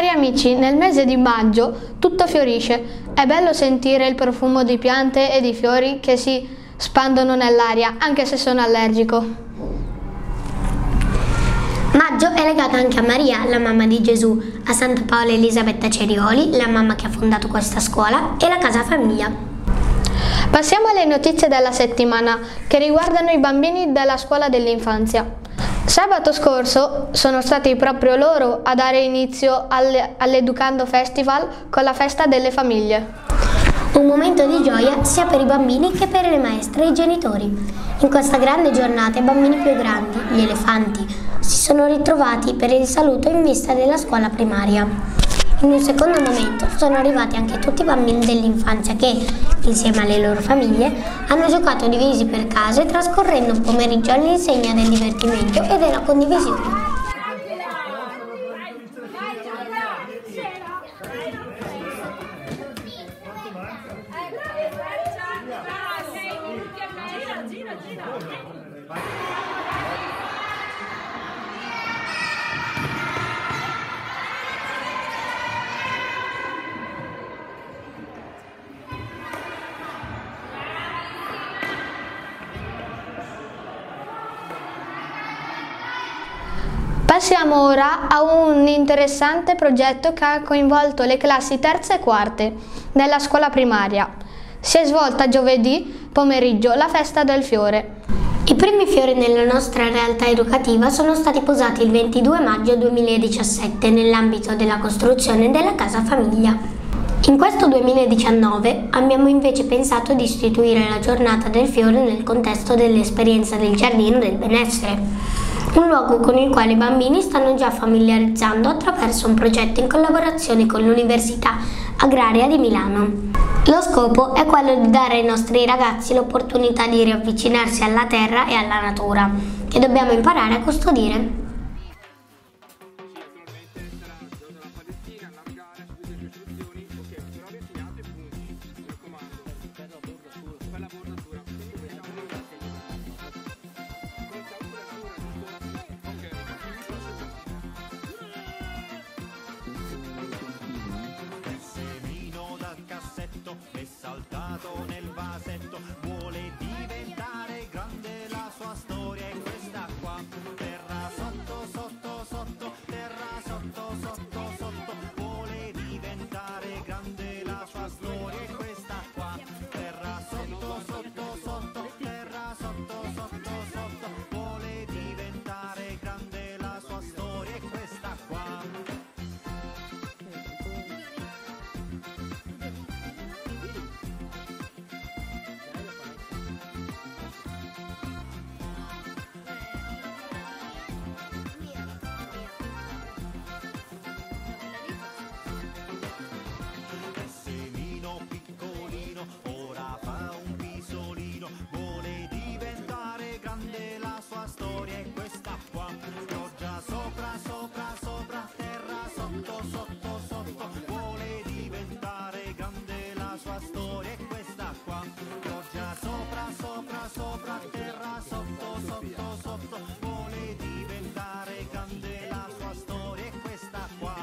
Cari amici, nel mese di maggio tutto fiorisce. È bello sentire il profumo di piante e di fiori che si spandono nell'aria, anche se sono allergico. Maggio è legato anche a Maria, la mamma di Gesù, a Santa Paola Elisabetta Cerioli, la mamma che ha fondato questa scuola, e la Casa Famiglia. Passiamo alle notizie della settimana che riguardano i bambini della scuola dell'infanzia. Sabato scorso sono stati proprio loro a dare inizio all'Educando Festival con la festa delle famiglie. Un momento di gioia sia per i bambini che per le maestre e i genitori. In questa grande giornata i bambini più grandi, gli elefanti, si sono ritrovati per il saluto in vista della scuola primaria. In un secondo momento sono arrivati anche tutti i bambini dell'infanzia che, insieme alle loro famiglie, hanno giocato divisi per case trascorrendo un pomeriggio all'insegna del divertimento e della condivisione. Passiamo ora a un interessante progetto che ha coinvolto le classi terze e quarte nella scuola primaria. Si è svolta giovedì pomeriggio la festa del fiore. I primi fiori nella nostra realtà educativa sono stati posati il 22 maggio 2017 nell'ambito della costruzione della Casa Famiglia. In questo 2019 abbiamo invece pensato di istituire la giornata del fiore nel contesto dell'esperienza del Giardino del Benessere, un luogo con il quale i bambini stanno già familiarizzando attraverso un progetto in collaborazione con l'Università Agraria di Milano. Lo scopo è quello di dare ai nostri ragazzi l'opportunità di riavvicinarsi alla terra e alla natura, che dobbiamo imparare a custodire. È saltato nel vasetto, vuole diventare grande, la sua storia è questa qua. Terra sotto, sotto, sotto, terra sotto, sotto, sotto, vuole diventare grande, la sua storia è questa qua. Terra sotto, sotto, sotto, terra sotto, sotto, sotto, vuole diventare grande, la sua storia è questa qua. Ora fa un pisolino, vuole diventare grande, la sua storia è questa qua. Pioggia sopra, sopra, sopra, terra sotto, sotto, sotto, vuole diventare grande, la sua storia è questa qua. Pioggia sopra, sopra, sopra, terra sotto, sotto, sotto, vuole diventare grande, la sua storia è questa qua.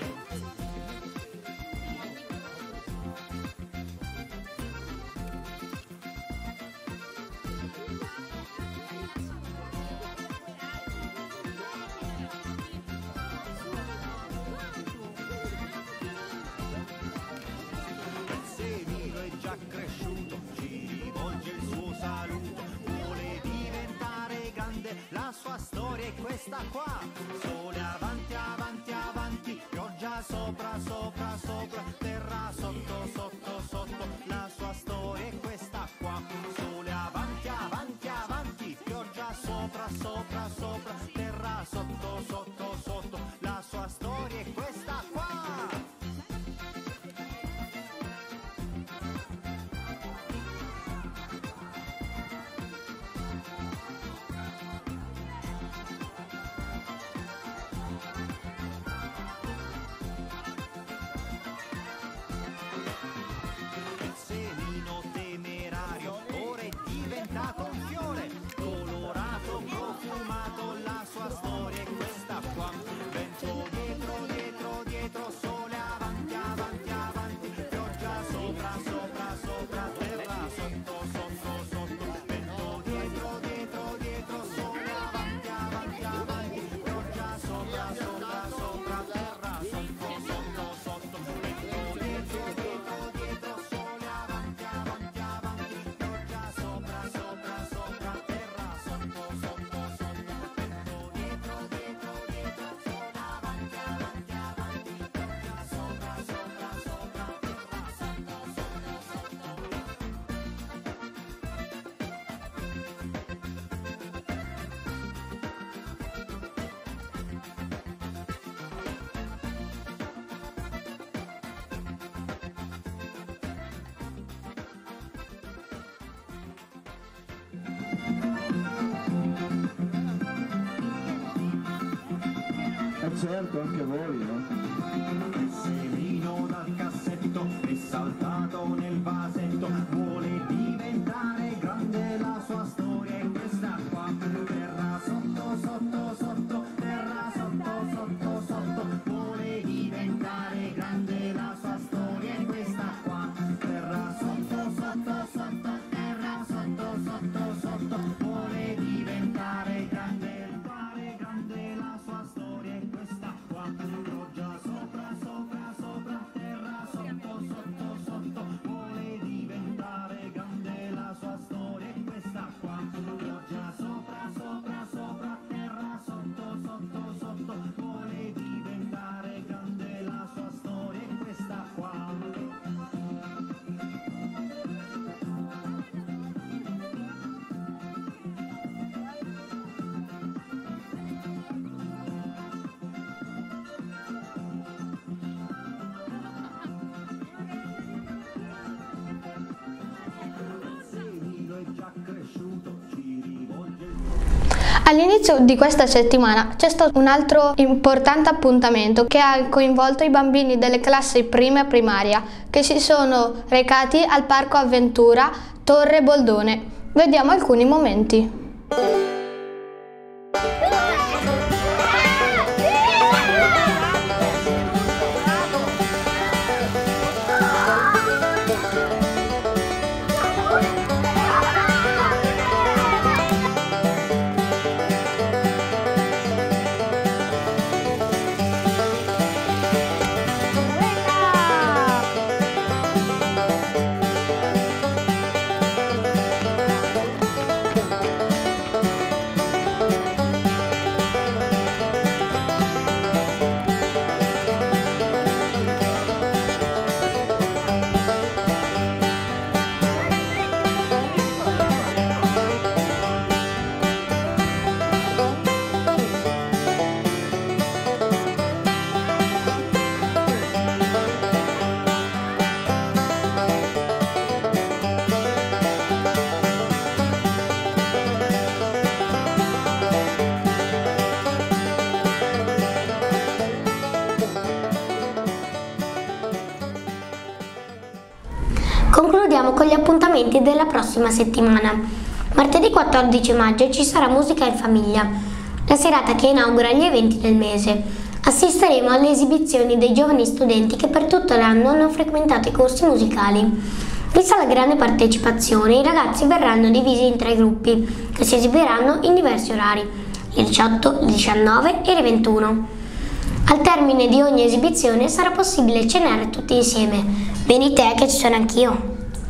Cresciuto, ci rivolge il suo saluto, vuole diventare grande, la sua storia è questa qua. Sole avanti, avanti, avanti, pioggia sopra, sopra, sopra, terra sotto, sotto, sotto, la sua storia è questa qua. Sole avanti, avanti, avanti, pioggia sopra, sopra, sopra, terra sotto, sotto, sotto, la sua storia è questa qua. certo, anche voi, Semino dal cassetto è saltato nel vasetto, vuole diventare grande, la sua storia è questa qua. Terra sotto, sotto, sotto, terra sotto, sotto, sotto, vuole diventare grande, la sua storia è questa qua. Terra sotto, sotto, sotto, terra sotto, sotto, sotto, vuole diventare grande, la sua storia è questa qua. Pioggia sopra, sopra, sopra, terra sotto, sotto, sotto, vuole diventare grande, la sua storia è questa qua. Pioggia sopra, sopra, sopra, terra sotto, sotto, sotto, vuole diventare grande, la sua storia è questa qua. All'inizio di questa settimana c'è stato un altro importante appuntamento che ha coinvolto i bambini delle classi prima e primaria che si sono recati al Parco Avventura Torre Boldone. Vediamo alcuni momenti. Concludiamo con gli appuntamenti della prossima settimana. Martedì 14 maggio ci sarà Musica in Famiglia, la serata che inaugura gli eventi del mese. Assisteremo alle esibizioni dei giovani studenti che per tutto l'anno hanno frequentato i corsi musicali. Vista la grande partecipazione, i ragazzi verranno divisi in 3 gruppi che si esibiranno in diversi orari, il 18, il 19 e il 21. Al termine di ogni esibizione sarà possibile cenare tutti insieme. Vieni te che ci sono anch'io.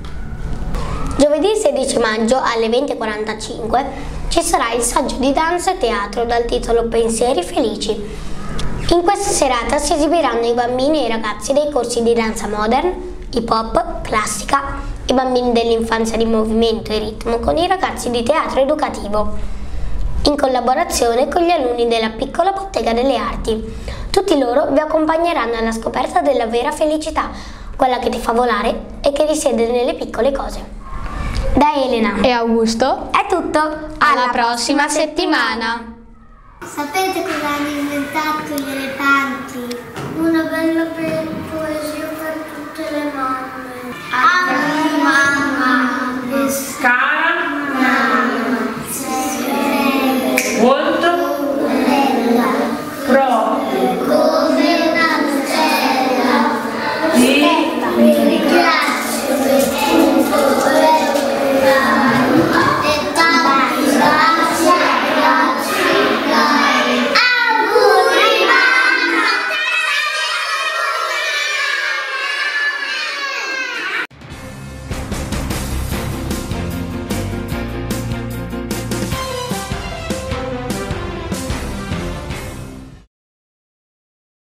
Giovedì 16 maggio alle 20:45 ci sarà il saggio di danza e teatro dal titolo Pensieri Felici. In questa serata si esibiranno i bambini e i ragazzi dei corsi di danza modern, hip hop, classica, i bambini dell'infanzia di movimento e ritmo con i ragazzi di teatro educativo, in collaborazione con gli alunni della piccola bottega delle arti. Tutti loro vi accompagneranno alla scoperta della vera felicità, quella che ti fa volare e che risiede nelle piccole cose. Da Elena E Augusto è tutto, alla prossima settimana! Sapete cosa hanno inventato gli elefanti? Una bella poesia per tutte le mamme. Mamma!